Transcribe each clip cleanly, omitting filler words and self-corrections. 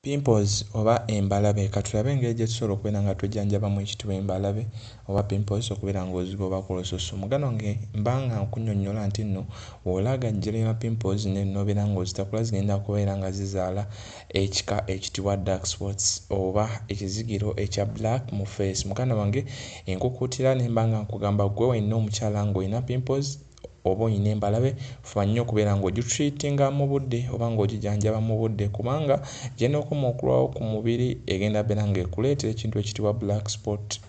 Pimples oba embalabe katulabe engeri gye tusobola okubeera nga twejanjabamu ekitibwa embalabe oba pimples okubeera ng'oziba oba ku lususu. Mugano nge mbanga nkunyonnyola nti nno bw'olaga general pimples n'obeera ng'ozitakula zigenda kubeera nga zizaala ekika ekitibwa dark spots oba ekizigiro ekya black mu face. Muganda wange enkukuutira ne mbanga nkugamba gwe wenna omukyala ng'olina pimples oba oyina embalabe fuba nnyo okubeera ng'ogitreatinga mu budde oba ng'ogijanjaba mu budde kubanga gyenda okoma okulwawo ku mubiri egenda beera ng'ekuleetera ekintu ekitibwa black spot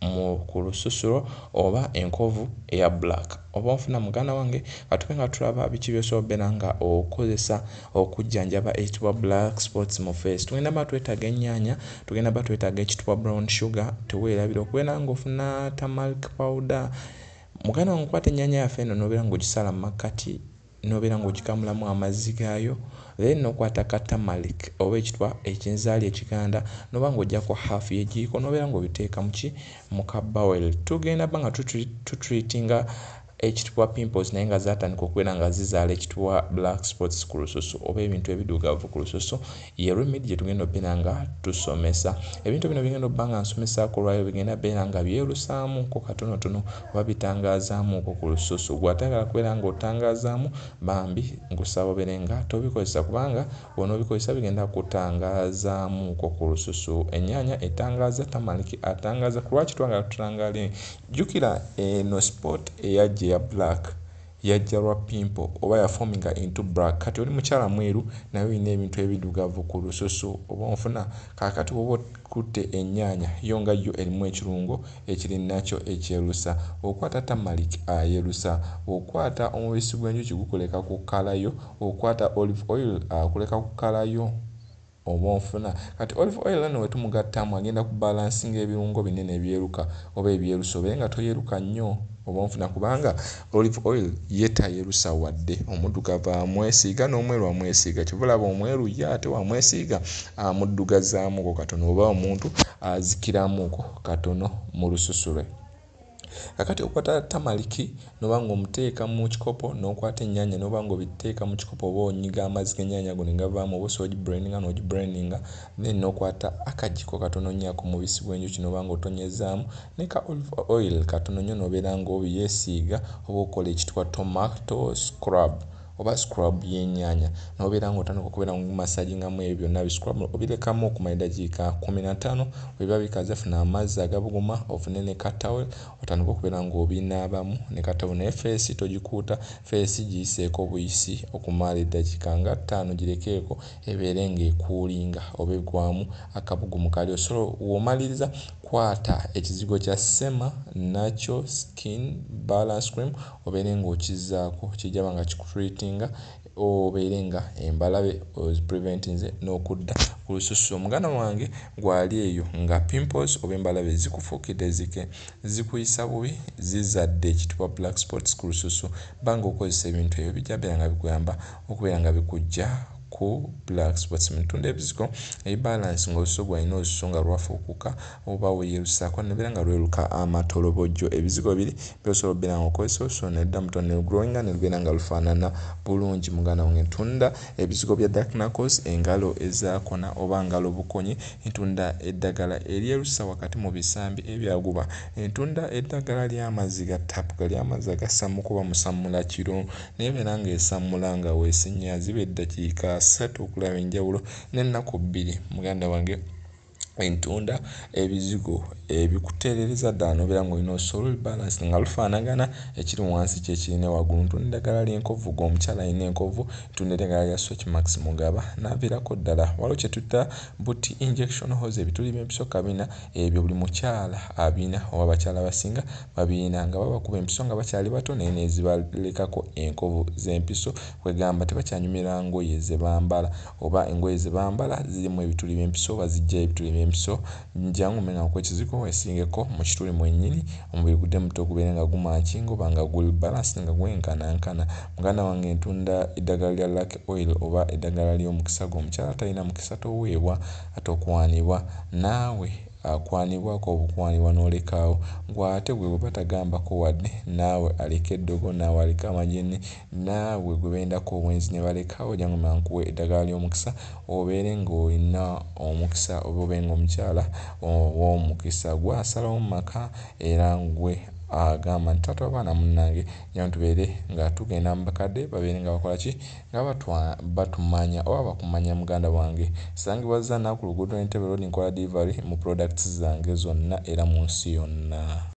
ku lususulo oba enkovu eya black. Oba onfuna muganda wange katube nga tulaba biki by'osobola okubeera nga okozesa okujjanjaba ekitibwa black spots mu face. Tugenda ba twetaaga ennyaanya, tugenda ba twetaaga ekitibwa brown sugar, teweerabira okubeera ng'ofuna turmeric powder. Muganda wange kwata ennyaanya yaffe eno n'obeera ng'ogisala mu makkati n'obeera ng'ogikamulamu amazzi gaayo, then n'okwata ka turmeric oba ekitwa ekinzaali ekiganda n'oba ng'oggyako half y'ekiiko n'obeera ng'obiteeka mu ka bowl. Tugenda ba nga tutreatinga ekitibwa pimples naye nga zaatandika okubeera nga zizaala ekitibwa black spots ku lususu oba ebintu ebiddugavu ku lususu. Ye remedy gye tugenda obbeera nga tusomesa. Ebintu bino bigenda obba nga nsomesako olwayo bigenda beera nga byerusaamuuko katonotono oba bitangazaamuuko ku lususu. Gw'atayagala kubeera ng'otangazaamu bambi nkusaba obeere nga tobikozesa kubanga bw'onoobikozesa bigenda kutangazaamuuko ku lususu. Ennyaanya etangaaza, turmeric atangaaza. Lwaki twagala tutangaale? Jjukira eno spot eyajja ya black yajja lwa pimple oba yaforminga into black. Kati oli mukyala mweru naye olina ebintu ebiddugavu ku lususu oba onfuna kaakati woba okutte ennyaanya yo nga yo erimu ekirungo ekiri nakyo ekyerusa. Okwata turmeric ayerusa, okwata omubisi gw'enjuki gukuleka ku kkalayo, okwata olive oil akuleka ku kkalayo oba onfuna. Kati olive oil eno wetumugattamu agenda kubalansinga ebirungo binene ebyeruka oba ebyerusa obeere nga toyeruka nnyo oba onfuna kubanga olive oil ye tayerusa wadde omuddugavu amwesiiga n'omweru amwesiiga. Kivulaba omweru ye ate wamwesiiga amuddugazaamuuko katono oba omuntu azikiramuuko katono mu lususu lwe. Kakati okwata turmeric n'oba ng'omuteeka mu kikopo n'okwata ennyaanya n'oba ng'obiteeka mu kikopo oba onyiga amazzi g'ennyaanya ago ne gavaamu oba osobola ogiblendinga n'ogiblendinga then n'okwata akagiiko katono nnyo ak'omubisi gw'enjuki n'oba ng'otonyezaamu ne ka olive oil katono nnyo n'obeera ng'obyesiiga oba okola ekitibwa tomato scrub oba scrub y'ennyaanya n'obeera ng'otandika okubeera ng'omassagingamu ebyo byonna biscrub obirekamu okumala eddakiika 15. Bwe biba bikaze funa amazzi agabuguma ofune ne katawulo otandika okubeera ng'obinaabamu ne katawulo naye feesi togikuuta, feesi giyiseeko buyisi okumala eddakiika nga 5 girekeeko ebeere ng'ekuulinga oba eggwamu akabugumu kali. Osobola w'omaliriza kwata ekizigo kya Sema Natural Skin Balance Cream obeere ng'okizzaako kijjaba nga kikutreatinga obeere nga embalabe ozipreventinze n'okudda ku lususu. Omuganda wange gwali eyo nga pimples oba embalabe zikufuukidde zikuyisa bubi zizadde ekitibwa black spots ku lususu banga okozesa ebintu ebyo bijja beera nga bikuyamba okubeera nga bikujja ku black spots. Mutunda ebizigo ebibalance ng'olususu gwalina olususu nga lwafuukuka oba weyerusaako nebeera nga lweruka amatolobojjo. Ebizigo biri by'osobola okubeera ng'okozesa olususu nedda muto ne growinga ne lubeera nga lufaanana bulungi. Muganda wange ntunda ebizigo bya dark knuckles, engalo ezaakona oba ngalo bukonyi, ntunda eddagala eryerusa wakati mu bisambi ebyaguba, ntunda eddagala ly'amazzi ga ttaapu gali amazzi agasammuka oba musammula kiro nebeera ng'esammula nga weesinya ziba eddakiika 3 okulaba enjawulo n'ennaku 2. Muganda wange entunda ebizigo ebikuteerereza ddala n'obeera ng'olina olususu balance nga lufaanagana ekiri wansi kyekirina waggulu. Ntunda eddagala ly'enkovu ng'omukyala alina enkovu, ntunda eddagala lya Max Mugaba n'aviirako ddala. Waliwo kye tutta buti injection hose ebituli by'empiso kabina, ebyo buli mukyala abina oba abakyala abasinga babirina nga babakuba empiso nga bakyali bato naye ne zibalekako enkovu z'empiso kwegamba tebakyanyumira ngoye ze bambala oba engoye ze bambala zirimu ebituli by'empiso oba zijja ebituli by'empiso. Njangu menga ku ekiziko weesingeko mu kituli mwennyini omubiri gudde muto gubeere nga gumakinga oba nga guli balance nga gwenkanankana. Muganda wange ntunda eddagala lya Lucky Oil oba eddagala ly'omukisa gw'omukyala talina mukisa toweebwa ate okuwaanibwa naawe kwanibwako obukwanibwa n'olekaawo gw'ate gwe batagambako wadde naawe aleka eddogo naawe aleka amajini naawe gwe bendako obwenzi ne balekaawo jangu mankuwe eddagala ly'omukisa obeere ng'olina omukisa oba obenga omukyala w'omukisa gwasalawo mu maka era gwe agamba nti taata abaana munnange nyamu tubeere nga tugenda mu bakadde babeere nga bakola ki nga batumanya oba bakumanya muganda wange sangibwaza naku luguudo n'entebe lodi nkola delivery mu products zange zonna era mu nsi yonna.